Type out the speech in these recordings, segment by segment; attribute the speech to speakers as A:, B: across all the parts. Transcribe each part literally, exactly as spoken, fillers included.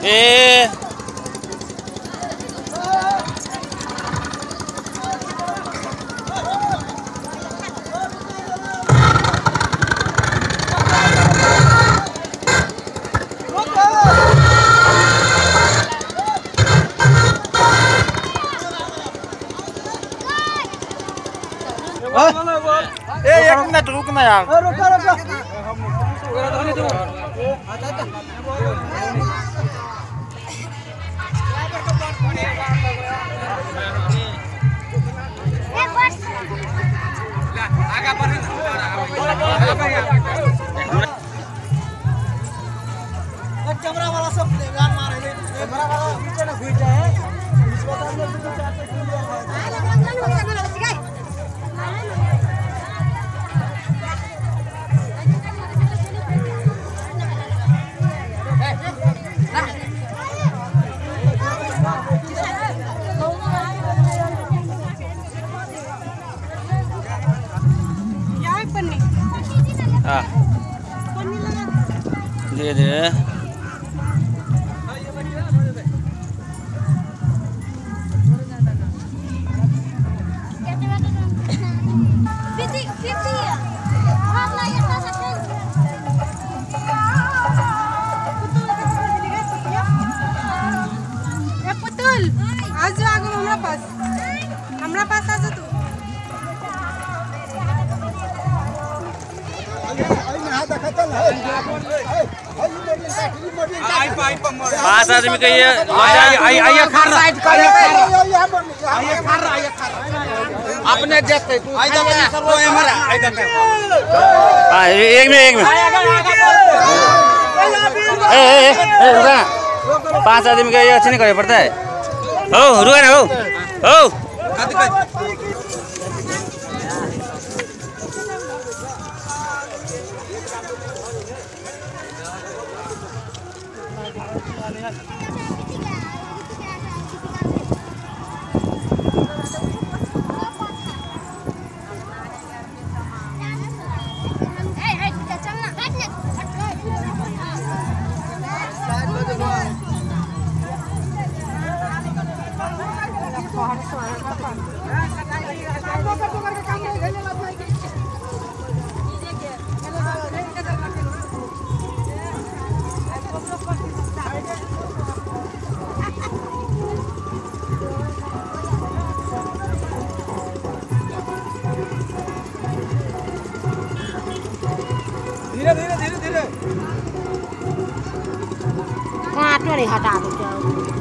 A: ए ए एक मिनट रुकना यार।
B: रुको रुको कैमरा वाला सब गान मार रहे कैमरा वाला नीचे ना घुस जाए इसको तो हम लोग दो चार से क्यों
A: हाँ धीरे धीरे
C: पुतुल आज जो आगो हमरा पास हमरा पास आ जा तू
A: पांच आदमी का ये
B: आइए खा रहा है आइए खा रहा है अपने जैसे तू आई जा वो हमारा आई जा
A: हां एक में एक में ए ए ए रुका पांच आदमी का ये अच्छे नहीं करना पड़ता है। ओ रुका ना ओ ओ
B: धीरे धीरे धीरे धीरे
C: काट नहीं हटा दो क्या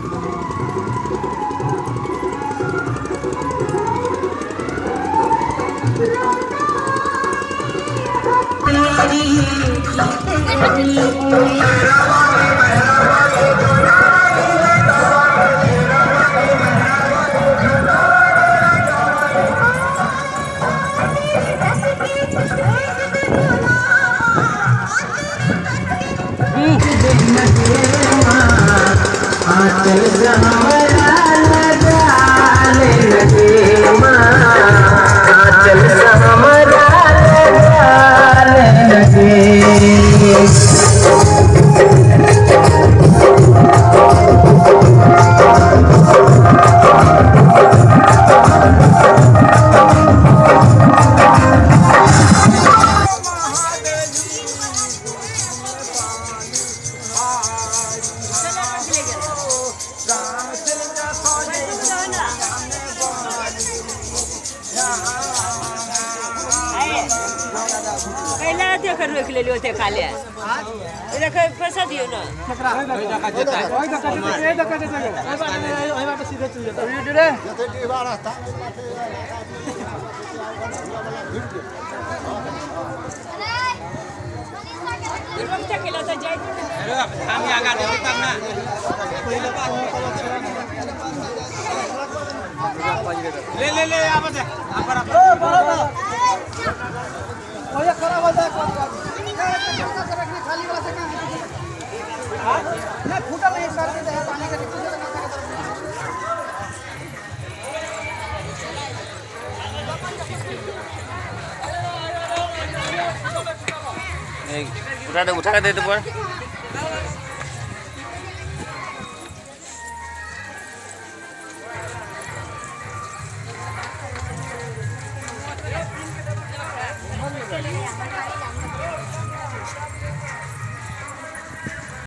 D: कर रख ले लियो ते खाले इधर के पैसा दियो ना
B: ठकरा ओइ जगह जेता ओइ जगह जेता ए जगह जेता ओइ बात सीधे चल जाता वीडियो रे जते डीवा रास्ता
D: हम तक केला त जाय
B: अरे हम आगा दे तब ना पहले बात ले ले ले आ बता आ पर ओ बड़ा ओए खराब हो जाए खाली वाला से हां ना फूटा नहीं कर देते हैं पानी का
A: एक उठा दे उठा दे तो पर